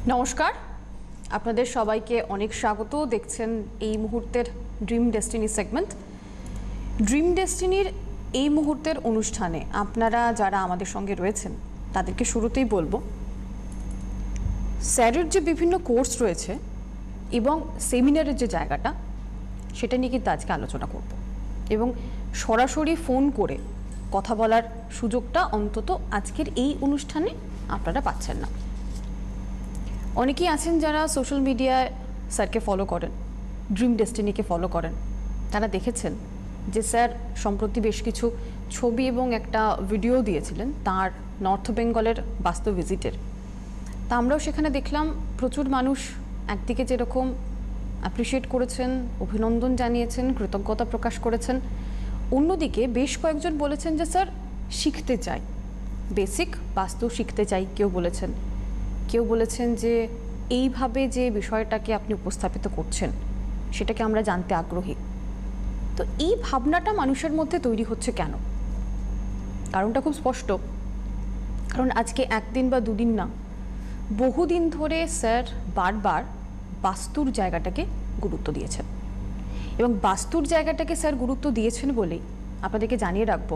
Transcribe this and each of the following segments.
নমস্কার, আপনাদের সবাইকে অনেক স্বাগত। দেখছেন এই মুহূর্তের ড্রিম ডেস্টিনি সেগমেন্ট। ড্রিম ডেস্টিনির এই মুহূর্তের অনুষ্ঠানে আপনারা যারা আমাদের সঙ্গে রয়েছেন তাদেরকে শুরুতেই বলবো, স্যারের যে বিভিন্ন কোর্স রয়েছে এবং সেমিনারের যে জায়গাটা, সেটা নিয়ে কিন্তু আজকে আলোচনা করব এবং সরাসরি ফোন করে কথা বলার সুযোগটা অন্তত আজকের এই অনুষ্ঠানে আপনারা পাচ্ছেন না। অনেকেই আছেন যারা সোশ্যাল মিডিয়ায় স্যারকে ফলো করেন, ড্রিম ডেস্টিনিকে ফলো করেন। তারা দেখেছেন যে স্যার সম্প্রতি বেশ কিছু ছবি এবং একটা ভিডিও দিয়েছিলেন তার নর্থ বেঙ্গলের বাস্তব ভিজিটের। তা আমরাও সেখানে দেখলাম প্রচুর মানুষ একদিকে যেরকম অ্যাপ্রিসিয়েট করেছেন, অভিনন্দন জানিয়েছেন, কৃতজ্ঞতা প্রকাশ করেছেন, অন্যদিকে বেশ কয়েকজন বলেছেন যে স্যার শিখতে চাই, বেসিক বাস্তু শিখতে চাই। কেউ বলেছেন যে এইভাবে যে বিষয়টাকে আপনি উপস্থাপিত করছেন সেটাকে আমরা জানতে আগ্রহী। তো এই ভাবনাটা মানুষের মধ্যে তৈরি হচ্ছে কেন? কারণটা খুব স্পষ্ট। কারণ আজকে একদিন বা দুদিন না, বহুদিন ধরে স্যার বারবার বাস্তুর জায়গাটাকে গুরুত্ব দিয়েছেন এবং বাস্তুর জায়গাটাকে স্যার গুরুত্ব দিয়েছেন বলেই আপনাদেরকে জানিয়ে রাখবো,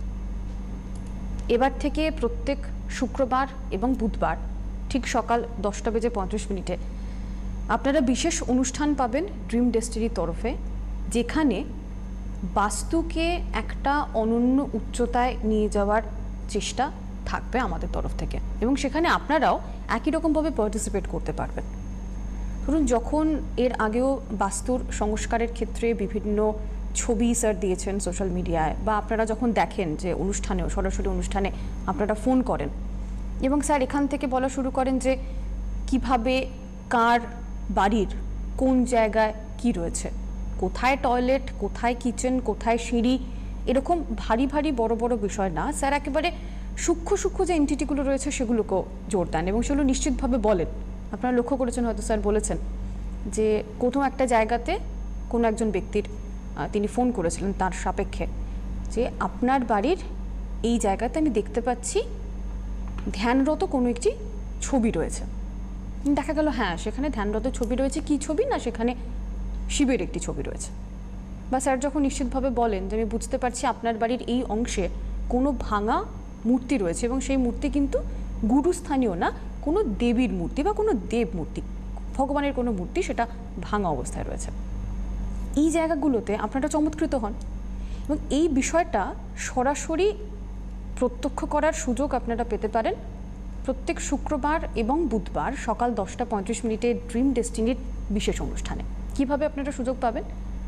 এবার থেকে প্রত্যেক শুক্রবার এবং বুধবার ঠিক সকাল 10:35 আপনারা বিশেষ অনুষ্ঠান পাবেন ড্রিম ডেস্টিনির তরফে, যেখানে বাস্তুকে একটা অনন্য উচ্চতায় নিয়ে যাওয়ার চেষ্টা থাকবে আমাদের তরফ থেকে এবং সেখানে আপনারাও একই রকমভাবে পার্টিসিপেট করতে পারবেন। ধরুন, যখন এর আগেও বাস্তুর সংস্কারের ক্ষেত্রে বিভিন্ন ছবি স্যার দিয়েছেন সোশ্যাল মিডিয়ায়, বা আপনারা যখন দেখেন যে অনুষ্ঠানেও সরাসরি অনুষ্ঠানে আপনারা ফোন করেন এবং স্যার এখান থেকে বলা শুরু করেন যে কিভাবে কার বাড়ির কোন জায়গায় কি রয়েছে, কোথায় টয়লেট, কোথায় কিচেন, কোথায় সিঁড়ি, এরকম ভারী ভারী বড় বড় বিষয় না, স্যার একেবারে সূক্ষ্ম সূক্ষ্ম যে এন্টিটিগুলো রয়েছে সেগুলোকেও জোর দেন এবং সেগুলো নিশ্চিতভাবে বলেন। আপনারা লক্ষ্য করেছেন হয়তো, স্যার বলেছেন যে কোনো একটা জায়গাতে কোনো একজন ব্যক্তির তিনি ফোন করেছিলেন তার সাপেক্ষে যে আপনার বাড়ির এই জায়গাতে আমি দেখতে পাচ্ছি ধ্যানরত কোনো একটি ছবি রয়েছে। দেখা গেল হ্যাঁ, সেখানে ধ্যানরত ছবি রয়েছে। কি ছবি? না, সেখানে শিবের একটি ছবি রয়েছে। বা স্যার যখন নিশ্চিতভাবে বলেন যে আমি বুঝতে পারছি আপনার বাড়ির এই অংশে কোনো ভাঙা মূর্তি রয়েছে এবং সেই মূর্তি কিন্তু গুরুস্থানীয় না, কোনো দেবীর মূর্তি বা কোনো দেব মূর্তি, ভগবানের কোনো মূর্তি, সেটা ভাঙা অবস্থায় রয়েছে। এই জায়গাগুলোতে আপনারা চমৎকৃত হন এবং এই বিষয়টা সরাসরি প্রত্যক্ষ করার সুযোগ আপনারা পেতে পারেন প্রত্যেক শুক্রবার এবং বুধবার সকাল 10:35 ড্রিম ডেস্টিনির বিশেষ অনুষ্ঠানে। কিভাবে আপনারা সুযোগ পাবেন?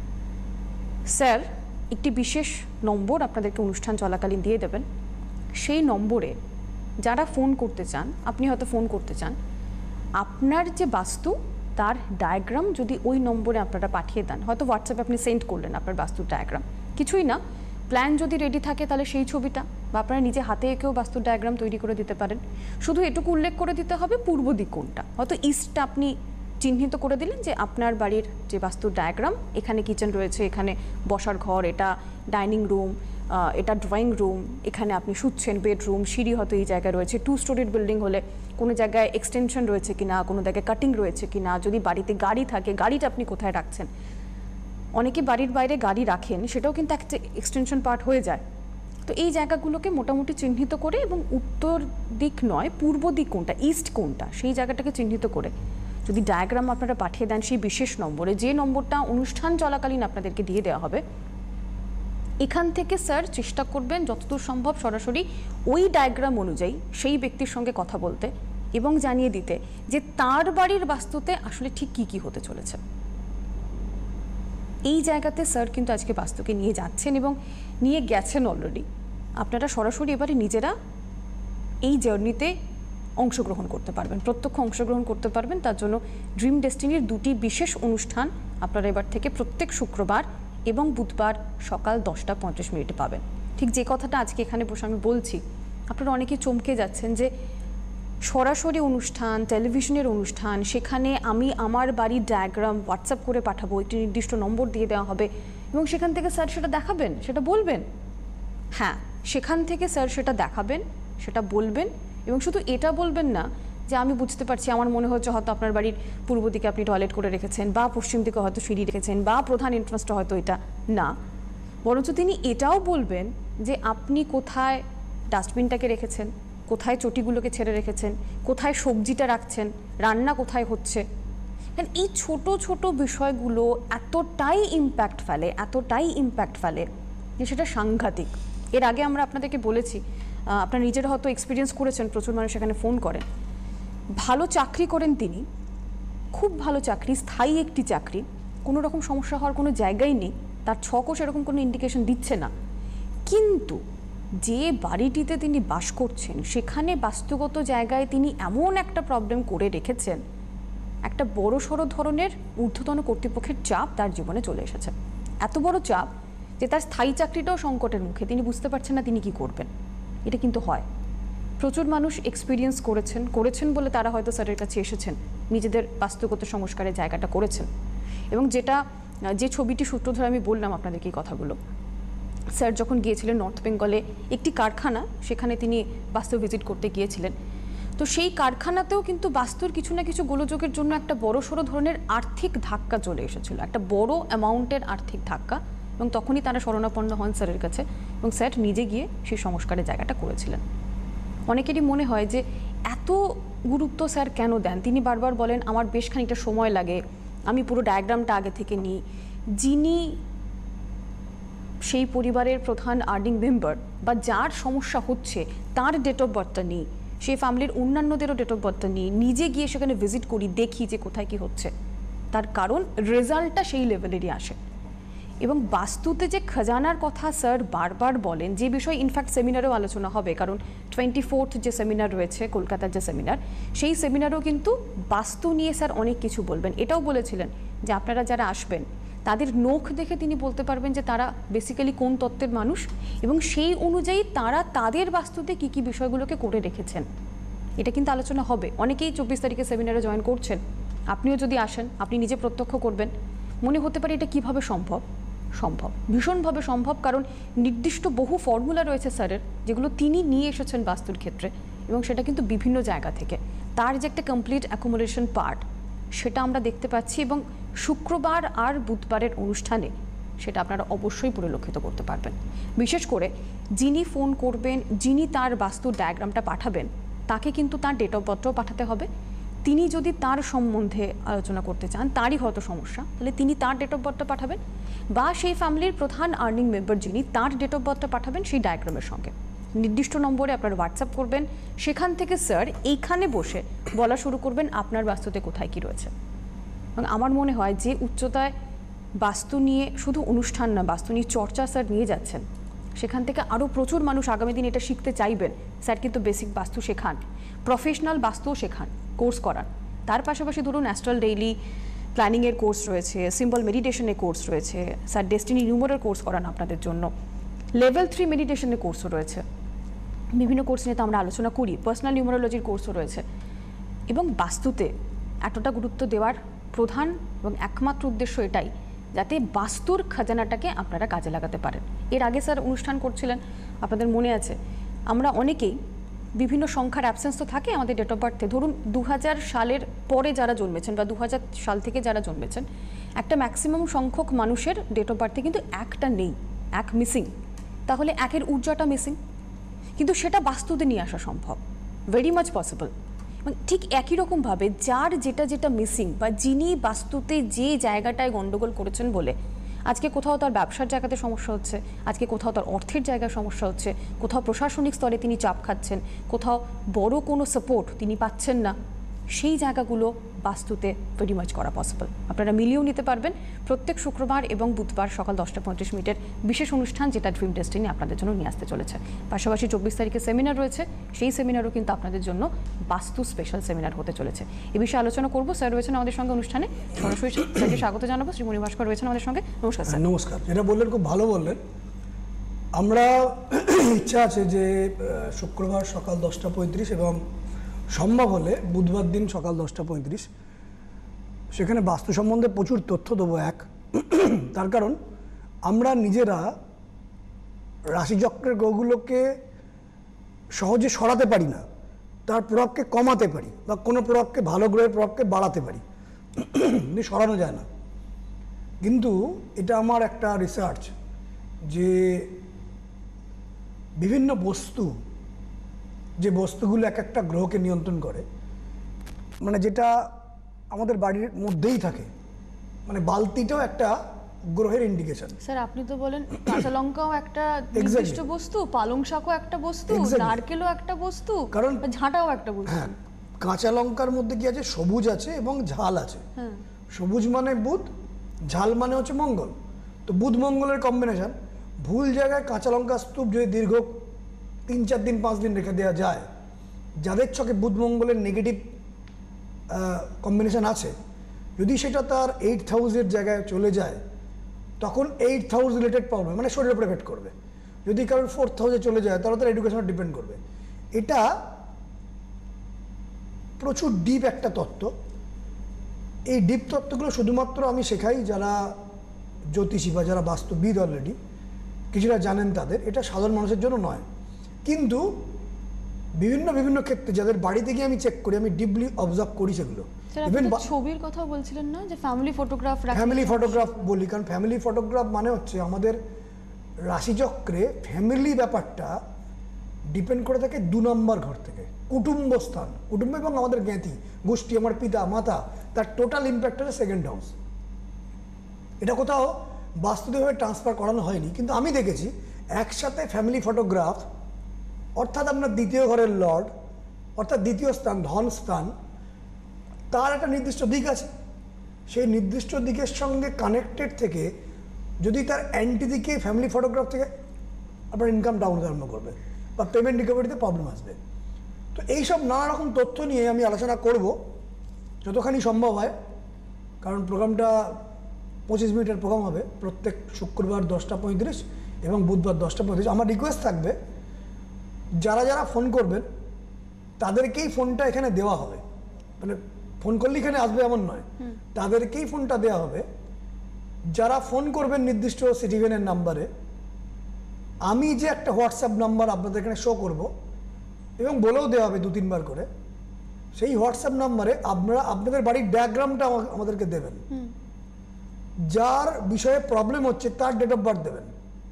স্যার একটি বিশেষ নম্বর আপনাদেরকে অনুষ্ঠান চলাকালীন দিয়ে দেবেন। সেই নম্বরে যারা ফোন করতে চান, আপনি হয়তো ফোন করতে চান, আপনার যে বাস্তু তার ডায়াগ্রাম যদি ওই নম্বরে আপনারা পাঠিয়ে দেন, হয়তো হোয়াটসঅ্যাপে আপনি সেন্ড করলেন আপনার বাস্তুর ডায়াগ্রাম, কিছুই না, প্ল্যান যদি রেডি থাকে তাহলে সেই ছবিটা, বা আপনারা নিজে হাতে এঁকেও বাস্তুর ডায়াগ্রাম তৈরি করে দিতে পারেন। শুধু এটুকু উল্লেখ করে দিতে হবে পূর্ব দিক কোনটা, হয়তো ইস্টটা আপনি চিহ্নিত করে দিলেন যে আপনার বাড়ির যে বাস্তুর ডায়াগ্রাম, এখানে কিচেন রয়েছে, এখানে বসার ঘর, এটা ডাইনিং রুম, এটা ড্রয়িং রুম, এখানে আপনি শুচ্ছেন, বেডরুম, সিঁড়ি হয়তো এই জায়গায় রয়েছে, 2 স্টোরির বিল্ডিং হলে কোনো জায়গায় এক্সটেনশন রয়েছে কিনা, কোনো জায়গায় কাটিং রয়েছে কিনা, যদি বাড়িতে গাড়ি থাকে গাড়িটা আপনি কোথায় রাখছেন। অনেকে বাড়ির বাইরে গাড়ি রাখেন, সেটাও কিন্তু একটা এক্সটেনশন পার্ট হয়ে যায়। তো এই জায়গাগুলোকে মোটামুটি চিহ্নিত করে এবং উত্তর দিক নয় পূর্ব দিক কোনটা, ইস্ট কোনটা, সেই জায়গাটাকে চিহ্নিত করে যদি ডায়াগ্রাম আপনারা পাঠিয়ে দেন সেই বিশেষ নম্বরে, যে নম্বরটা অনুষ্ঠান চলাকালীন আপনাদেরকে দিয়ে দেওয়া হবে, এখান থেকে স্যার চেষ্টা করবেন যতদূর সম্ভব সরাসরি ওই ডায়াগ্রাম অনুযায়ী সেই ব্যক্তির সঙ্গে কথা বলতে এবং জানিয়ে দিতে যে তার বাড়ির বাস্তুতে আসলে ঠিক কী কী হতে চলেছে। এই জায়গাতে স্যার কিন্তু আজকে বাস্তুকে নিয়ে যাচ্ছেন এবং নিয়ে গেছেন অলরেডি। আপনারা সরাসরি এবারে নিজেরা এই জার্নিতে অংশগ্রহণ করতে পারবেন, প্রত্যক্ষ অংশগ্রহণ করতে পারবেন। তার জন্য ড্রিম ডেস্টিনির 2টি বিশেষ অনুষ্ঠান আপনারা এবার থেকে প্রত্যেক শুক্রবার এবং বুধবার সকাল 10:35 পাবেন। ঠিক যে কথাটা আজকে এখানে বসে আমি বলছি, আপনারা অনেকেই চমকে যাচ্ছেন যে সরাসরি অনুষ্ঠান, টেলিভিশনের অনুষ্ঠান, সেখানে আমি আমার বাড়ির ডায়াগ্রাম হোয়াটসঅ্যাপ করে পাঠাবো, একটি নির্দিষ্ট নম্বর দিয়ে দেওয়া হবে এবং সেখান থেকে স্যার সেটা দেখাবেন, সেটা বলবেন। হ্যাঁ, সেখান থেকে স্যার সেটা দেখাবেন, সেটা বলবেন এবং শুধু এটা বলবেন না যে আমি বুঝতে পারছি, আমার মনে হচ্ছে হয়তো আপনার বাড়ির পূর্ব দিকে আপনি টয়লেট করে রেখেছেন, বা পশ্চিম দিকে হয়তো সিঁড়ি রেখেছেন, বা প্রধান এন্ট্রান্সটা হয়তো এটা না, বরঞ্চ তিনি এটাও বলবেন যে আপনি কোথায় ডাস্টবিনটাকে রেখেছেন, কোথায় চটিগুলোকে ছেড়ে রেখেছেন, কোথায় সবজিটা রাখছেন, রান্না কোথায় হচ্ছে। কারণ এই ছোট ছোট বিষয়গুলো এতটাই ইম্প্যাক্ট ফেলে যে সেটা সাংঘাতিক। এর আগে আমরা আপনাদেরকে বলেছি, আপনারা নিজেরা হয়তো এক্সপিরিয়েন্স করেছেন, প্রচুর মানুষ এখানে ফোন করেন, ভালো চাকরি করেন তিনি, খুব ভালো চাকরি, স্থায়ী একটি চাকরি, কোনো রকম সমস্যা হওয়ার কোনো জায়গাই নেই, তার ছকও সেরকম কোনো ইন্ডিকেশন দিচ্ছে না, কিন্তু যে বাড়িটিতে তিনি বাস করছেন সেখানে বাস্তুগত জায়গায় তিনি এমন একটা প্রবলেম করে রেখেছেন, একটা বড় সড়ো ধরনের ঊর্ধ্বতন কর্তৃপক্ষের চাপ তার জীবনে চলে এসেছে। এত বড় চাপ যে তার স্থায়ী চাকরিটাও সংকটের মুখে, তিনি বুঝতে পারছেন না তিনি কি করবেন। এটা কিন্তু হয়, প্রচুর মানুষ এক্সপিরিয়েন্স করেছেন বলে তারা হয়তো স্যারের কাছে এসেছেন, নিজেদের বাস্তুগত সংস্কারের জায়গাটা করেছেন। এবং যে ছবিটি সূত্র ধরে আমি বললাম আপনাদেরকে এই কথাগুলো, স্যার যখন গিয়েছিলেন নর্থ বেঙ্গলে একটি কারখানা, সেখানে তিনি বাস্তু ভিজিট করতে গিয়েছিলেন, তো সেই কারখানাতেও কিন্তু বাস্তুর কিছু না কিছু গোলযোগের জন্য একটা বড় সড়ো ধরনের আর্থিক ধাক্কা চলে এসেছিল, একটা বড় অ্যামাউন্টের আর্থিক ধাক্কা, এবং তখনই তারা শরণাপন্ন হন স্যারের কাছে, এবং স্যার নিজে গিয়ে সেই সংস্কারের জায়গাটা করেছিলেন। অনেকেরই মনে হয় যে এত গুরুত্ব স্যার কেন দেন, তিনি বারবার বলেন আমার বেশ খানিকটা সময় লাগে, আমি পুরো ডায়াগ্রামটা আগে থেকে নিই। যিনি সেই পরিবারের প্রধান আর্নিং মেম্বার বা যার সমস্যা হচ্ছে তার ডেট অফ বার্থটা নিই, সেই ফ্যামিলির অন্যান্যদেরও ডেট অফ বার্থটা নিই, নিজে গিয়ে সেখানে ভিজিট করি, দেখি যে কোথায় কি হচ্ছে, তার কারণ রেজাল্টটা সেই লেভেলেরই আসে। এবং বাস্তুতে যে খাজানার কথা স্যার বারবার বলেন, যে বিষয়ে ইনফ্যাক্ট সেমিনারেও আলোচনা হবে, কারণ 24th যে সেমিনার রয়েছে কলকাতার যে সেমিনার, সেই সেমিনারেও কিন্তু বাস্তু নিয়ে স্যার অনেক কিছু বলবেন। এটাও বলেছিলেন যে আপনারা যারা আসবেন তাদের নখ দেখে তিনি বলতে পারবেন যে তারা বেসিক্যালি কোন তত্ত্বের মানুষ, এবং সেই অনুযায়ী তারা তাদের বাস্তুতে কী কী বিষয়গুলোকে করে রেখেছেন। এটা কিন্তু আলোচনা হবে। অনেকেই 24 তারিখে সেমিনারে জয়েন করছেন, আপনিও যদি আসেন আপনি নিজে প্রত্যক্ষ করবেন, মনে হতে পারে এটা কিভাবে সম্ভব। ভীষণভাবে সম্ভব, কারণ নির্দিষ্ট বহু ফর্মুলা রয়েছে স্যারের, যেগুলো তিনি নিয়ে এসেছেন বাস্তুর ক্ষেত্রে, এবং সেটা কিন্তু বিভিন্ন জায়গা থেকে। তার যে একটা কমপ্লিট অ্যাকোমোডেশন পার্ট, সেটা আমরা দেখতে পাচ্ছি, এবং শুক্রবার আর বুধবারের অনুষ্ঠানে সেটা আপনারা অবশ্যই পরিলক্ষিত করতে পারবেন। বিশেষ করে যিনি ফোন করবেন, যিনি তার বাস্তুর ডায়াগ্রামটা পাঠাবেন, তাকে কিন্তু তার ডেট অফ বার্থও পাঠাতে হবে। তিনি যদি তার সম্বন্ধে আলোচনা করতে চান, তারই হয়তো সমস্যা, তাহলে তিনি তার ডেট অফ বার্থটা পাঠাবেন, বা সেই ফ্যামিলির প্রধান আর্নিং মেম্বার যিনি, তার ডেট অফ বার্থটা পাঠাবেন সেই ডায়াগ্রামের সঙ্গে। নির্দিষ্ট নম্বরে আপনারা হোয়াটসঅ্যাপ করবেন, সেখান থেকে স্যার এইখানে বসে বলা শুরু করবেন আপনার বাস্তুতে কোথায় কী রয়েছে। এবং আমার মনে হয় যে উচ্চতায় বাস্তু নিয়ে শুধু অনুষ্ঠান না, বাস্তু নিয়ে চর্চা স্যার নিয়ে যাচ্ছেন, সেখান থেকে আরও প্রচুর মানুষ আগামী দিন এটা শিখতে চাইবেন। স্যার কিন্তু বেসিক বাস্তু শেখান, প্রফেশনাল বাস্তুও শেখান, কোর্স করান। তার পাশাপাশি ধরুন অ্যাস্ট্রাল ডেইলি প্ল্যানিংয়ের কোর্স রয়েছে, সিম্বল মেডিটেশনের কোর্স রয়েছে, স্যার ডেস্টিনি নিউমারের কোর্স করান আপনাদের জন্য, লেভেল 3 মেডিটেশনের কোর্সও রয়েছে, বিভিন্ন কোর্স নিয়ে তো আমরা আলোচনা করি, পার্সোনাল নিউমারোলজির কোর্সও রয়েছে। এবং বাস্তুতে এতটা গুরুত্ব দেওয়ার প্রধান এবং একমাত্র উদ্দেশ্য এটাই, যাতে বাস্তুর খাজানাটাকে আপনারা কাজে লাগাতে পারেন। এর আগে স্যার অনুষ্ঠান করছিলেন, আপনাদের মনে আছে, আমরা অনেকেই বিভিন্ন সংখ্যার অ্যাবসেন্স তো থাকে আমাদের ডেট অফ বার্থে। ধরুন 2000 সালের পরে যারা জন্মেছেন বা 2000 সাল থেকে যারা জন্মেছেন, একটা ম্যাক্সিমাম সংখ্যক মানুষের ডেট অফ বার্থে কিন্তু একটা নেই, এক মিসিং। তাহলে একের ঊর্জাটা মিসিং, কিন্তু সেটা বাস্তুতে নিয়ে আসা সম্ভব, ভেরি মাচ পসিবল। ঠিক একই রকমভাবে যার যেটা মিসিং, বা যিনি বাস্তুতে যে জায়গাটায় গণ্ডগোল করেছেন বলে আজকে কোথাও তার ব্যবসার জায়গাতে সমস্যা হচ্ছে, আজকে কোথাও তার অর্থের জায়গায় সমস্যা হচ্ছে, কোথাও প্রশাসনিক স্তরে তিনি চাপ খাচ্ছেন, কোথাও বড় কোনো সাপোর্ট তিনি পাচ্ছেন না, সেই জায়গাগুলো বাস্তুতে ভেরি মাচ করা পসিবল। আপনারা মিলিয়েও নিতে পারবেন প্রত্যেক শুক্রবার এবং বুধবার সকাল 10:35 বিশেষ অনুষ্ঠান, যেটা ড্রিম ডেস্টিনি আপনাদের জন্য নিয়ে আসতে চলেছে। পাশাপাশি 24 তারিখে সেমিনার রয়েছে, সেই সেমিনারও কিন্তু আপনাদের জন্য বাস্তু স্পেশাল সেমিনার হতে চলেছে। এ বিষয়ে আলোচনা করব। স্যার রয়েছেন আমাদের সঙ্গে অনুষ্ঠানে, সরাসরি স্যারকে স্বাগত জানাবো। শ্রী মণি ভাস্কর রয়েছেন আমাদের সঙ্গে। নমস্কার স্যার। নমস্কার। যেটা বললেন খুব ভালো বললেন। আমরা ইচ্ছা আছে যে শুক্রবার সকাল 10:35 এবং সম্ভব হলে বুধবার দিন সকাল 10:35 সেখানে বাস্তু সম্বন্ধে প্রচুর তথ্য দেবো। তার কারণ আমরা নিজেরা রাশিচক্রের গ্রহগুলোকে সহজে সরাতে পারি না, তার প্রভাবকে কমাতে পারি বা কোনো প্রভাবকে ভালো গ্রহের প্রভাবকে বাড়াতে পারি, কিন্তু সরানো যায় না। কিন্তু এটা আমার একটা রিসার্চ যে বিভিন্ন বস্তু, যে বস্তুগুলো এক একটা গ্রহকে নিয়ন্ত্রণ করে, মানে যেটা আমাদের বাড়ির মধ্যেই থাকে, মানে বালতিটাও একটা গ্রহের ইন্ডিকেশন। স্যার আপনি তো বলেন কাঁচা লঙ্কাও একটা নির্দিষ্ট বস্তু, পালং শাকও একটা বস্তু, নারকেলও একটা বস্তু, কারণ ঝাঁটাও একটা বস্তু। হ্যাঁ, কাঁচা লঙ্কার মধ্যে কি আছে, সবুজ আছে এবং ঝাল আছে। সবুজ মানে বুধ, ঝাল মানে হচ্ছে মঙ্গল। তো বুধ মঙ্গলের কম্বিনেশন, ভুল জায়গায় কাঁচা লঙ্কা স্তূপ যদি দীর্ঘ 3-4 দিন 5 দিন রেখে দেওয়া যায়, যাদের ছকে বুধ মঙ্গলের নেগেটিভ কম্বিনেশন আছে, যদি সেটা তার 8th হাউসের জায়গায় চলে যায়, তখন 8th হাউস রিলেটেড প্রবলেম, মানে শরীরের উপর এফেক্ট করবে। যদি কারোর 4th হাউসে চলে যায়, তাহলে তার এডুকেশনে ডিপেন্ড করবে। এটা প্রচুর ডিপ একটা তত্ত্ব। এই ডিপ তত্ত্বগুলো শুধুমাত্র আমি শেখাই যারা জ্যোতিষী বা যারা বাস্তুবিদ অলরেডি কিছুটা জানেন তাদের, এটা সাধারণ মানুষের জন্য নয়। কিন্তু বিভিন্ন বিভিন্ন ক্ষেত্রে যাদের বাড়িতে গিয়ে আমি চেক করি, আমি ডিপলি অবজার্ভ করি সেগুলো। ইভেন ছবির কথা বলছিলেন না, যে ফ্যামিলি ফটোগ্রাফ, ফ্যামিলি ফটোগ্রাফ বলি, কারণ ফ্যামিলি ফটোগ্রাফ মানে হচ্ছে আমাদের রাশিচক্রে ফ্যামিলি ব্যাপারটা ডিপেন্ড করে থাকে 2 নম্বর ঘর থেকে, কুটুম্ব স্থান, কুটুম্ব এবং আমাদের জ্ঞাতি গোষ্ঠী, আমার পিতা মাতা, তার টোটাল ইম্প্যাক্ট হচ্ছে 2nd হাউস। এটা কোথাও বাস্তুবিকভাবে ট্রান্সফার করানো হয়নি, কিন্তু আমি দেখেছি একসাথে ফ্যামিলি ফটোগ্রাফ, অর্থাৎ আপনার 2য় ঘরের লর্ড, অর্থাৎ 2য় স্থান, ধন স্থান, তার একটা নির্দিষ্ট দিক আছে। সেই নির্দিষ্ট দিকের সঙ্গে কানেক্টেড থেকে যদি তার অ্যান্টি দিকে ফ্যামিলি ফটোগ্রাফ থেকে আপনার ইনকাম ডাউন হতে আরম্ভ করবে বা পেমেন্ট রিকভারিতে প্রবলেম আসবে। তো এইসব নানা রকম তথ্য নিয়ে আমি আলোচনা করব যতখানি সম্ভব হয়, কারণ প্রোগ্রামটা 25 মিনিটের প্রোগ্রাম হবে, প্রত্যেক শুক্রবার 10:35 এবং বুধবার 10:35। আমার রিকোয়েস্ট থাকবে, যারা যারা ফোন করবেন তাদেরকেই ফোনটা এখানে দেওয়া হবে, মানে ফোন করলে এখানে আসবে এমন নয়, তাদেরকেই ফোনটা দেওয়া হবে। যারা ফোন করবেন নির্দিষ্ট সিটিভেনের নাম্বারে, আমি যে একটা হোয়াটসঅ্যাপ নাম্বার আপনাদের এখানে শো করব এবং বলেও দেওয়া হবে 2-3 বার করে, সেই হোয়াটসঅ্যাপ নাম্বারে আপনারা আপনাদের বাড়ির ডায়াগ্রামটা আমাদেরকে দেবেন, যার বিষয়ে প্রবলেম হচ্ছে তার ডেট অফ বার্থ দেবেন,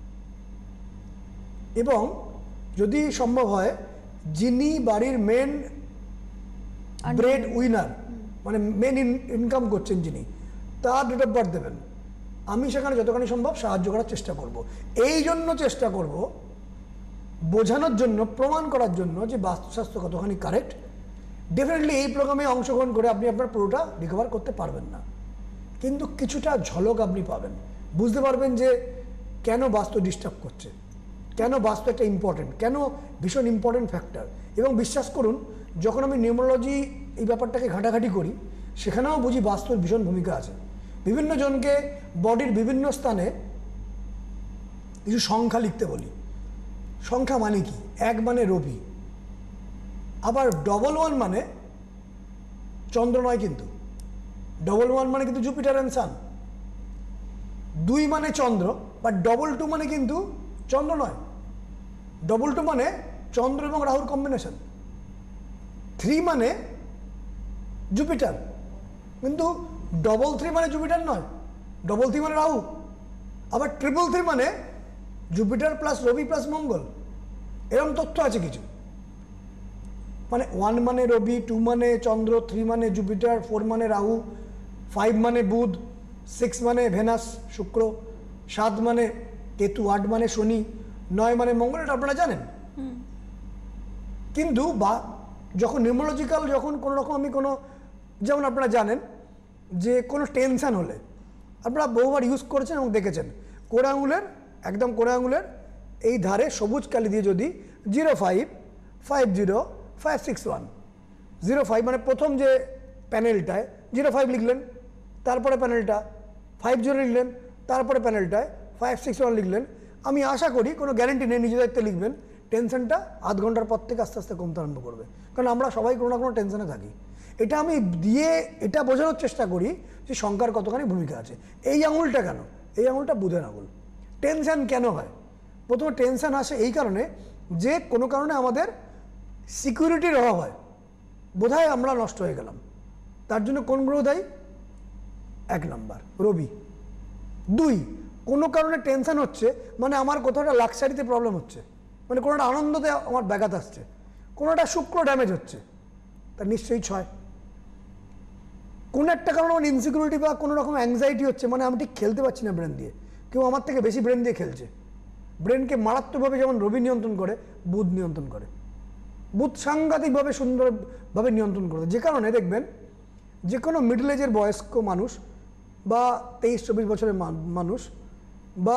এবং যদি সম্ভব হয় যিনি বাড়ির মেন ব্রেড উইনার, মানে মেন ইনকাম করছেন যিনি, তার ডেট অফ বার্থ দেবেন। আমি সেখানে যতখানি সম্ভব সাহায্য করার চেষ্টা করব। এই জন্য চেষ্টা করব বোঝানোর জন্য, প্রমাণ করার জন্য যে বাস্তুশাস্ত্র কতখানি কারেক্ট। ডেফিনেটলি এই প্রোগ্রামে অংশগ্রহণ করে আপনি আপনার পুরোটা রিকভার করতে পারবেন না, কিন্তু কিছুটা ঝলক আপনি পাবেন, বুঝতে পারবেন যে কেন বাস্তু ডিস্টার্ব করছে, কেন বাস্তু একটা ইম্পর্টেন্ট, কেন ভীষণ ইম্পর্টেন্ট ফ্যাক্টর। এবং বিশ্বাস করুন, যখন আমি নিউমোলজি এই ব্যাপারটাকে ঘাটাঘাটি করি, সেখানেও বুঝি বাস্তুর ভীষণ ভূমিকা আছে। বিভিন্ন জনকে বডির বিভিন্ন স্থানে কিছু সংখ্যা লিখতে বলি। সংখ্যা মানে কি? 1 মানে রবি, আবার 1 মানে চন্দ্র নয়, কিন্তু 1 মানে কিন্তু জুপিটার অ্যান্ড সান। 2 মানে চন্দ্র, বাট 2 মানে কিন্তু চন্দ্র নয়। 2 মানে চন্দ্র এবং রাহুর কম্বিনেশন। 3 মানে জুপিটার, কিন্তু 3 মানে জুপিটার নয়, 3 মানে রাহু। আবার 3 মানে জুপিটার প্লাস রবি প্লাস মঙ্গল। এরকম তথ্য আছে কিছু, মানে 1 মানে রবি, 2 মানে চন্দ্র, 3 মানে জুপিটার, 4 মানে রাহু, 5 মানে বুধ, 6 মানে ভেনাস শুক্র, 7 মানে কেতু, 8 মানে শনি, 9 মানে মঙ্গল। এটা আপনারা জানেন। কিন্তু বা যখন নিউমোলজিক্যাল, যখন কোনো রকম আমি কোনো, যেমন আপনারা জানেন যে কোনো টেনশান হলে আপনারা বহুবার ইউজ করেছেন এবং দেখেছেন, কোড়া আঙুলের, একদম কোড়া আঙুলের এই ধারে সবুজ কালি দিয়ে যদি 055056 05 মানে প্রথম যে প্যানেলটায় 05 লিখলেন, তারপরে প্যানেলটা 50 লিখলেন, তারপরে প্যানেলটায় 561 লিখলেন। আমি আশা করি, কোনো গ্যারেন্টি নেই, নিজের দায়িত্বে লিখবেন, টেনশনটা আধ ঘন্টার পর থেকে আস্তে আস্তে কমতে আরম্ভ করবে। কারণ আমরা সবাই কোনো না কোনো টেনশনে থাকি। এটা আমি দিয়ে এটা বোঝানোর চেষ্টা করি যে সংখ্যার কতখানি ভূমিকা আছে। এই আঙুলটা কেন? এই আঙুলটা বুধের আঙুল। টেনশন কেন হয়? প্রথমে টেনশন আসে এই কারণে যে কোনো কারণে আমাদের সিকিউরিটির অভাব হয়। বোধহয় আমরা নষ্ট হয়ে গেলাম। তার জন্য কোন গ্রহ দায়ী? 1 নাম্বার রবি। 2, কোনো কারণে টেনশন হচ্ছে, মানে আমার কোথাও একটা লাক্সারিতে প্রবলেম হচ্ছে, মানে কোনো একটা আনন্দতে আমার ব্যাঘাত আসছে, কোনো একটা শুক্র ড্যামেজ হচ্ছে, তার নিশ্চয়ই 6। কোনো একটা কারণে আমার ইনসিকিউরিটি বা কোনো রকম অ্যাংজাইটি হচ্ছে, মানে আমি ঠিক খেলতে পারছি না ব্রেন দিয়ে, কেউ আমার থেকে বেশি ব্রেন দিয়ে খেলছে। ব্রেনকে মারাত্মকভাবে যেমন রবি নিয়ন্ত্রণ করে, বুধ নিয়ন্ত্রণ করে। বুধ সাংঘাতিকভাবে সুন্দরভাবে নিয়ন্ত্রণ করে, যে কারণে দেখবেন যে কোনো মিডল এজের বয়স্ক মানুষ বা 23-24 বছরের মানুষ বা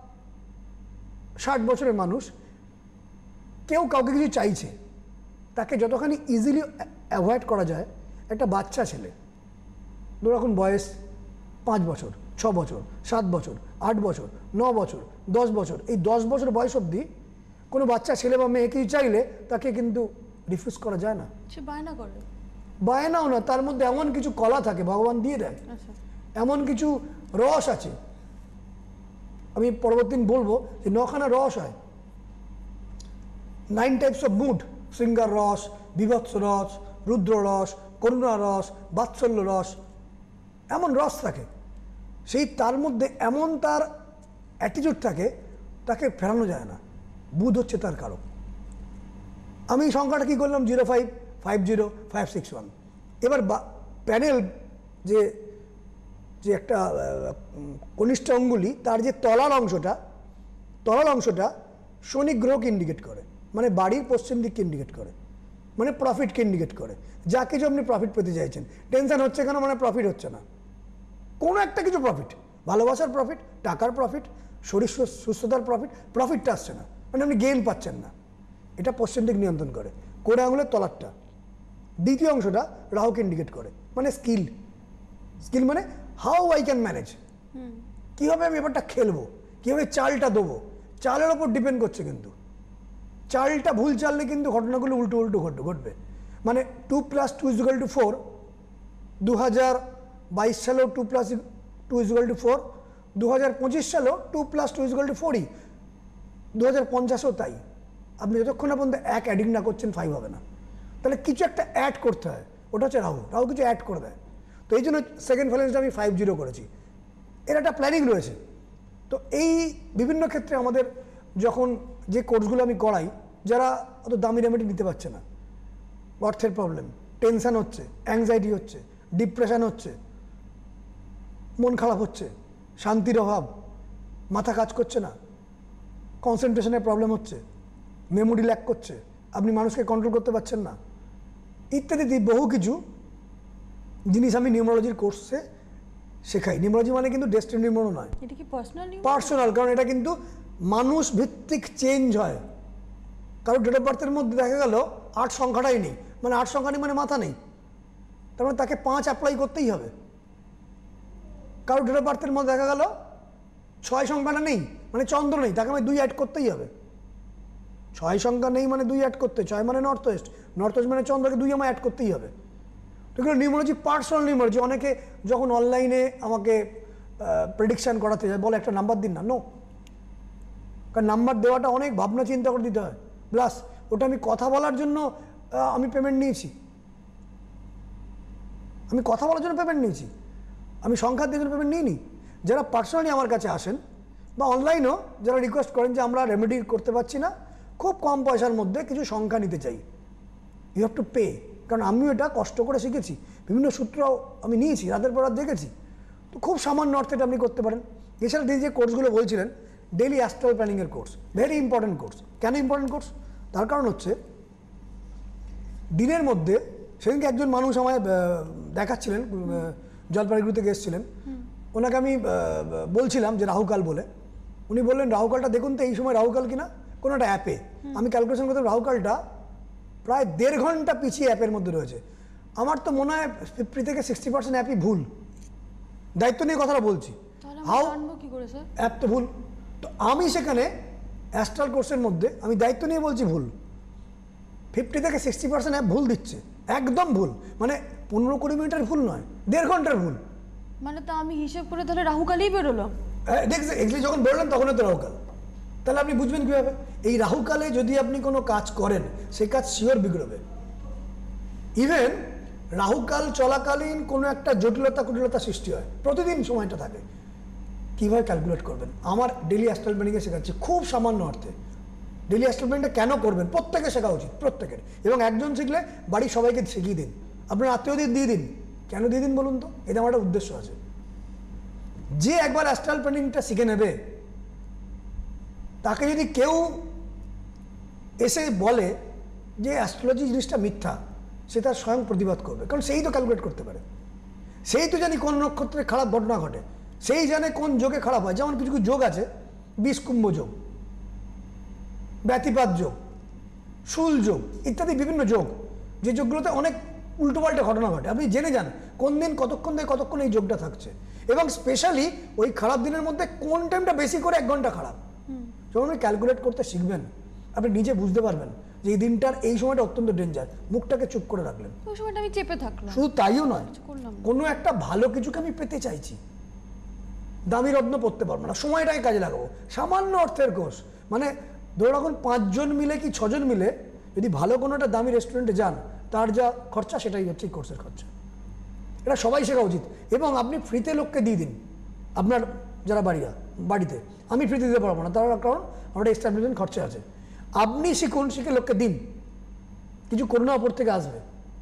60 বছরের মানুষ, কেউ কাউকে কিছু চাইছে, তাকে যতখানি ইজিলি অ্যাভয়েড করা যায়, একটা বাচ্চা ছেলে ধরো এখন বয়স 5 বছর, 6 বছর, 7 বছর, 8 বছর, 9 বছর, 10 বছর, এই 10 বছর বয়স অবধি কোনো বাচ্চা ছেলে বা মেয়ে কিছু চাইলে তাকে কিন্তু রিফিউজ করা যায় না। সে বায়না করে, বায়নাও না, তার মধ্যে এমন কিছু কলা থাকে ভগবান দিয়ে দেয়, এমন কিছু রস আছে, আমি পরবর্তী দিন বলবো যে 9খানা রস হয়, 9 টাইপস অফ মুড, শৃঙ্গার রস, বিভৎস রস, রুদ্র রস, করুণা রস, বাৎসল্য রস, এমন রস থাকে। সেই তার মধ্যে এমন তার অ্যাটিটিউড থাকে, তাকে ফেরানো যায় না। বুধ হচ্ছে তার কারক। আমি সংখ্যাটা কী করলাম? 055056 এবার প্যানেল যে যে একটা কনিষ্ঠ অঙ্গুলি, তার যে তলার অংশটা শনি গ্রহকে ইন্ডিকেট করে, মানে বাড়ির পশ্চিম দিককে ইন্ডিকেট করে, মানে প্রফিটকে ইন্ডিকেট করে। যা কিছু আপনি প্রফিট পেতে চাইছেন, টেনশন হচ্ছে কেন? মানে প্রফিট হচ্ছে না, কোনো একটা কিছু প্রফিট, ভালোবাসার প্রফিট, টাকার প্রফিট, শরীর সুস্থতার প্রফিটটা আসছে না, মানে আপনি গেইন পাচ্ছেন না। এটা পশ্চিম দিক নিয়ন্ত্রণ করে, কোড়ে আঙুলের তলারটা। দ্বিতীয় অংশটা রাহুকে ইন্ডিকেট করে, মানে স্কিল মানে হাউ আই ক্যান ম্যানেজ, কীভাবে আমি ব্যাপারটা খেলবো, কীভাবে চালটা দেবো, চালের ওপর ডিপেন্ড করছে। কিন্তু চালটা ভুল চাললে কিন্তু ঘটনাগুলো উল্টো ঘটবে। মানে 2 + 2 = 4, 2022 সালেও 2 + 2 = 4, 2025 সালেও 2 + 2 = 4ই, 2050-এও তাই। আপনি যতক্ষণ না পর্যন্ত এক অ্যাডিং না করছেন 5 হবে না। তাহলে কিছু একটা অ্যাড করতে হয়, ওটা হচ্ছে রাহু কিছু অ্যাড করে দেয়। তো এই জন্য সেকেন্ড ভ্যালেন্সটা আমি 50 করেছি, এর একটা প্ল্যানিং রয়েছে। তো এই বিভিন্ন ক্ষেত্রে আমাদের যখন যে কোর্সগুলো আমি করাই, যারা অত দামি রেমেডি নিতে পারছে না, অর্থের প্রবলেম, টেনশন হচ্ছে, অ্যাংজাইটি হচ্ছে, ডিপ্রেশন হচ্ছে, মন খারাপ হচ্ছে, শান্তির অভাব, মাথা কাজ করছে না, কনসেন্ট্রেশনের প্রবলেম হচ্ছে, মেমোরি ল্যাক করছে, আপনি মানুষকে কন্ট্রোল করতে পারছেন না, ইত্যাদি বহু কিছু জিনিস আমি নিউমারোলজির কোর্সে শেখাই। নিউমারোলজি মানে কিন্তু ডেস্টিনি নিউমারো নয়, এটা কি পার্সোনাল, কারণ এটা কিন্তু মানুষ ভিত্তিক চেঞ্জ হয়। কারণ ডেট অফ বার্থের মধ্যে দেখা গেল 8 সংখ্যাটাই নেই, মানে 8 সংখ্যা নেই মানে মাথা নেই, তার মানে তাকে 5 অ্যাপ্লাই করতেই হবে। কারণ ডেট অফ বার্থের মধ্যে দেখা গেল 6 সংখ্যাটা নেই, মানে চন্দ্র নেই, তাকে আমি 2 অ্যাড করতেই হবে। 6 সংখ্যা নেই মানে 2 অ্যাড করতে, 6 মানে নর্থ ওয়েস্ট মানে চন্দ্রকে 2 আমার অ্যাড করতেই হবে। তো এগুলো নিউমারোলজি, পার্সোনাল নিউমারোলজি। অনেকে যখন অনলাইনে আমাকে প্রেডিকশান করাতে যায়, বলে একটা নাম্বার দিন না, নো, কারণ নাম্বার দেওয়াটা অনেক ভাবনা চিন্তা করে দিতে হয়। প্লাস ওটা আমি কথা বলার জন্য আমি পেমেন্ট নিয়েছি, আমি কথা বলার জন্য পেমেন্ট নিয়েছি, আমি সংখ্যা দিয়ে জন্য পেমেন্ট নিইনি। যারা পার্সোনালি আমার কাছে আসেন বা অনলাইনেও যারা রিকোয়েস্ট করেন যে আমরা রেমেডি করতে পারছি না, খুব কম পয়সার মধ্যে কিছু সংখ্যা নিতে চাই, ইউ হ্যাভ টু পে। কারণ আমিও এটা কষ্ট করে শিখেছি, বিভিন্ন সূত্র আমি নিয়েছি, রাতের পর রাত দেখেছি। তো খুব সামান্য অর্থে এটা আপনি করতে পারেন। এছাড়া তিনি যে কোর্সগুলো বলছিলেন, ডেইলি অ্যাস্ট্রাল প্ল্যানিংয়ের কোর্স, ভেরি ইম্পর্টেন্ট কোর্স। কেন ইম্পর্টেন্ট কোর্স? তার কারণ হচ্ছে দিনের মধ্যে, সেদিনকে একজন মানুষ আমায় দেখাচ্ছিলেন, জলপাইগুড়ি থেকে এসেছিলেন, ওনাকে আমি বলছিলাম যে রাহুকাল বলে, উনি বললেন রাহুকালটা দেখুন তো এই সময় রাহুকাল কিনা কোনো একটা অ্যাপে। আমি ক্যালকুলেশন করতাম রাহুকালটা প্রায় 1.5 ঘন্টা পিছিয়ে অ্যাপের মধ্যে রয়েছে। আমার তো মনে হয় 50 থেকে 60% অ্যাপই ভুল। দায়িত্ব নিয়ে কথাটা বলছি, অ্যাপ তো ভুল। তো আমি সেখানে অ্যাস্ট্রাল কোর্সের মধ্যে আমি দায়িত্ব নিয়ে বলছি ভুল, 50 থেকে 60% অ্যাপ ভুল দিচ্ছে, একদম ভুল, মানে 15-20 মিনিটের ভুল নয়, 1.5 ঘন্টার ভুল। মানে তো আমি হিসেব করে তাহলে রাহুকালই বেরোলো। দেখছি যখন বললাম তখন তো রাহুকাল। তাহলে আপনি বুঝবেন কীভাবে? এই রাহুকালে যদি আপনি কোনো কাজ করেন, সেই কাজ শিওর বিগড়বে। ইভেন রাহুকাল চলাকালীন কোনো একটা কুটিলতা সৃষ্টি হয়, প্রতিদিন সময়টা থাকে। কীভাবে ক্যালকুলেট করবেন? আমার ডেলি অ্যাস্ট্রাল প্ল্যানিংয়ে শেখাচ্ছি খুব সামান্য অর্থে। ডেলি অ্যাস্ট্রাল প্ল্যানিংটা কেন করবেন প্রত্যেকে শেখা উচিত, প্রত্যেকের। এবং একজন শিখলে বাড়ির সবাইকে শিখিয়ে দিন, আপনার আত্মীয়দের দিয়ে দিন। কেন দিয়ে দিন বলুন তো? এটা আমার একটা উদ্দেশ্য আছে। যে একবার অ্যাস্ট্রাল প্ল্যানিংটা শিখে নেবে, তাকে যদি কেউ এসে বলে যে অ্যাস্ট্রোলজি জিনিসটা মিথ্যা, সে তার স্বয়ং প্রতিবাদ করবে, কারণ সেই তো ক্যালকুলেট করতে পারে। সেই তো জানি কোন নক্ষত্রে খারাপ ঘটনা ঘটে, সেই জানে কোন যোগে খারাপ হয়। যেমন কিছু কিছু যোগ আছে, বিষকুম্ভ যোগ, ব্যতিপাত যোগ, শুল যোগ ইত্যাদি বিভিন্ন যোগ, যে যোগগুলোতে অনেক উল্টোপাল্টা ঘটনা ঘটে। আপনি জেনে যান কোন দিন কতক্ষণ থেকে কতক্ষণ এই যোগটা থাকছে, এবং স্পেশালি ওই খারাপ দিনের মধ্যে কোন টাইমটা বেশি করে 1 ঘন্টা খারাপ। যখন আপনি ক্যালকুলেট করতে শিখবেন, আপনি নিজে বুঝতে পারবেন যে এই দিনটার এই সময়টা অত্যন্ত ডেঞ্জার। মুখটাকে চুপ করে রাখলেন, ওই সময়টা আমি চেপে থাকলাম। শুধু তাইও নয়, কোনো একটা ভালো কিছুকে আমি পেতে চাইছি, দামি রত্ন পড়তে পারবো না, সময়টাকে কাজে লাগাবো। সামান্য অর্থের কোর্স, মানে ধরো এখন 5 জন মিলে কি 6 জন মিলে যদি ভালো কোনো একটা দামি রেস্টুরেন্টে যান, তার যা খরচা সেটাই হচ্ছে এই কোর্সের খরচা। এটা সবাই শেখা উচিত। এবং আপনি ফ্রিতে লোককে দিয়ে দিন, আপনার যারা বাড়িতে। আমি ফ্রিতে দিতে পারবো না, তার কারণ আমার এস্টাবলিশমেন্ট খরচা আছে। আপনি শিখুন, শিখে লোককে দিন, কিছু করোনা ওপর থেকে আসবে।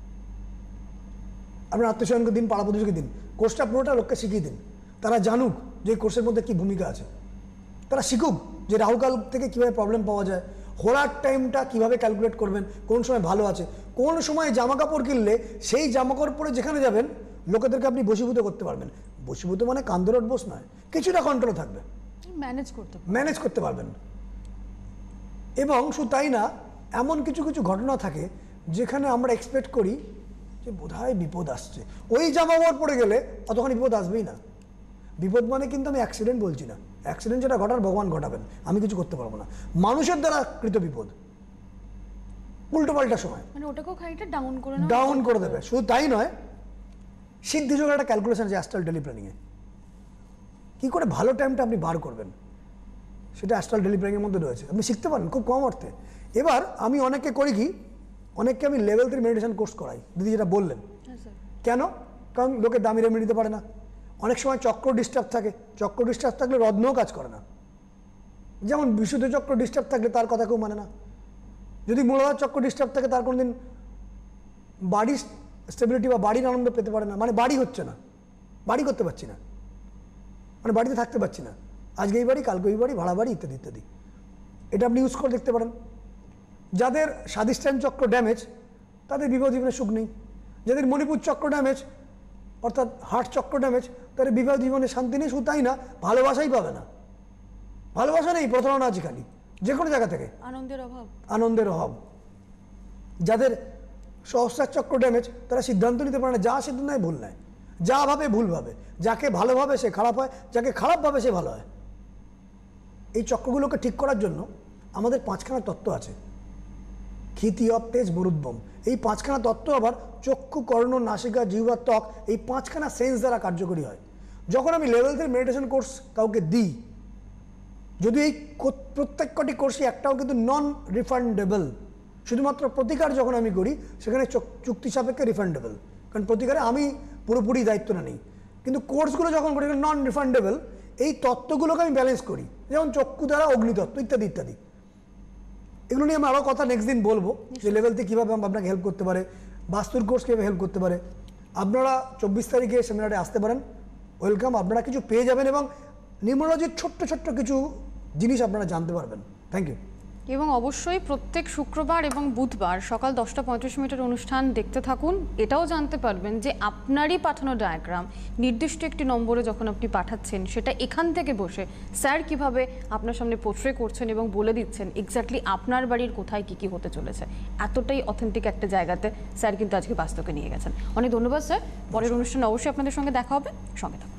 আপনার আত্মীয়স্বজনকে দিন, পাড়া প্রতিবেশীকে দিন। কোর্সটা পুরোটা লোককে শিখিয়ে দিন, তারা জানুক যে কোর্সের মধ্যে কী ভূমিকা আছে। তারা শিখুক যে রাহুকাল থেকে কীভাবে প্রবলেম পাওয়া যায়, হোরার টাইমটা কীভাবে ক্যালকুলেট করবেন, কোন সময় ভালো আছে, কোন সময় জামা কাপড় কিনলে সেই জামা কাপড় পরে যেখানে যাবেন লোকেদেরকে আপনি বশীভূত করতে পারবেন। বশীভূত মানে কান্দরট বস নয়, কিছুটা কন্ট্রোল থাকবে, ম্যানেজ করতে পারবেন। এবং শুধু তাই না, এমন কিছু কিছু ঘটনা থাকে যেখানে আমরা এক্সপেক্ট করি যে বোধহয় বিপদ আসছে, ওই জামা কাপড় পরে গেলে অতখানি বিপদ আসবেই না। বিপদ মানে কিন্তু আমি অ্যাক্সিডেন্ট বলছি না, অ্যাক্সিডেন্ট যেটা ঘটার ভগবান ঘটাবেন, আমি কিছু করতে পারবো না। মানুষের দ্বারা কৃত বিপদ, উল্টোপাল্টা সময় মানে ওটাকেও খানিকটা ডাউন করে দেবে। শুধু তাই নয়, সিদ্ধিযোগের একটা ক্যালকুলেশন আছে অ্যাস্ট্রাল ডেলি প্ল্যানিংয়ে। কী করে ভালো টাইমটা আপনি বার করবেন, সেটা অ্যাস্ট্রাল ডেলি প্ল্যানিংয়ের মধ্যে রয়েছে, আপনি শিখতে পারেন খুব কম অর্থে। এবার আমি অনেককে করি কি, অনেককে আমি লেভেল 3 মেডিটেশন কোর্স করাই। দিদি যেটা বললেন, কেন? কারণ লোকে দামি রেমেডি নিতে পারে না। অনেক সময় চক্র ডিস্টার্ব থাকে, চক্র ডিস্টার্ব থাকলে রত্নও কাজ করে না। যেমন বিশুদ্ধ চক্র ডিস্টার্ব থাকলে তার কথা কেউ মানে না। যদি মূলাধার চক্র ডিস্টার্ব থাকে, তার কোনোদিন বাড়ির স্টেবিলিটি বা বাড়ির আনন্দ পেতে পারে না, মানে বাড়ি হচ্ছে না, বাড়ি করতে পারছি না, মানে বাড়িতে থাকতে পারছি না, আজকে এই বাড়ি কালকে এই বাড়ি, ভাড়া বাড়ি ইত্যাদি ইত্যাদি। এটা আপনি ইউজ করে দেখতে পারেন। যাদের স্বাধিষ্ঠান চক্র ড্যামেজ, তাদের বিবাহ জীবনে সুখ নেই। যাদের মণিপুর চক্র ড্যামেজ, অর্থাৎ হার্ট চক্র ড্যামেজ, তাদের বিবাহ জীবনে শান্তি নেই। শুধু তাই না, ভালোবাসাই পাবে না, ভালোবাসা নেই, প্রতারণা আছে খালি, যে কোনো জায়গা থেকে আনন্দের অভাব। যাদের সহস্রার চক্র ড্যামেজ, তারা সিদ্ধান্ত নিতে পারে না, যা সিদ্ধান্ত নেয় ভুল নেয়, যা ভাবে ভুল ভাবে, যাকে ভালোভাবে সে খারাপ হয়, যাকে খারাপ ভাবে সে ভালো হয়। এই চক্রগুলোকে ঠিক করার জন্য আমাদের 5খানা তত্ত্ব আছে, ক্ষিতি, অপ, তেজ, মরুদ্বম। এই 5খানা তত্ত্ব আবার চক্ষু, কর্ণ, নাসিকা, জিহ্বা, ত্বক, এই 5খানা সেন্স দ্বারা কার্যকরী হয়। যখন আমি লেভেল 3 মেডিটেশন কোর্স কাউকে দিই, যদি এই প্রত্যেক কটি কোর্সই একটাও কিন্তু নন রিফান্ডেবল, শুধুমাত্র প্রতিকার যখন আমি করি সেখানে চুক্তি সাপেক্ষে রিফান্ডেবল, কারণ প্রতিকারে আমি পুরোপুরি দায়িত্বটা নিই। কিন্তু কোর্সগুলো যখন করি নন রিফান্ডেবল, এই তত্ত্বগুলোকে আমি ব্যালেন্স করি, যেমন চক্ষু দ্বারা অগ্নিতত্ত্ব ইত্যাদি ইত্যাদি। এগুলো নিয়ে আমি আরও কথা নেক্সট দিন বলবো, যে লেভেল থেকে কীভাবে আপনাকে হেল্প করতে পারে, বাস্তুর কোর্স কীভাবে হেল্প করতে পারে। আপনারা 24 তারিখে সেমিনারে আসতে পারেন, ওয়েলকাম। আপনারা কিছু পেয়ে যাবেন এবং নিউমারোলজির ছোট্ট ছোট্ট কিছু জিনিস আপনারা জানতে পারবেন। Thank you. এবং অবশ্যই প্রত্যেক শুক্রবার এবং বুধবার সকাল 10:35 অনুষ্ঠান দেখতে থাকুন। এটাও জানতে পারবেন যে আপনারই পাঠানো ডায়াগ্রাম নির্দিষ্ট একটি নম্বরে যখন আপনি পাঠাচ্ছেন, সেটা এখান থেকে বসে স্যার কিভাবে আপনার সামনে পোর্ট্রে করছেন এবং বলে দিচ্ছেন এক্স্যাক্টলি আপনার বাড়ির কোথায় কী কী হতে চলেছে। এতটাই অথেন্টিক একটা জায়গাতে স্যার কিন্তু আজকে বাস্তবকে নিয়ে গেছেন। অনেক ধন্যবাদ স্যার। পরের অনুষ্ঠানে অবশ্যই আপনাদের সঙ্গে দেখা হবে, সঙ্গে থাকুন।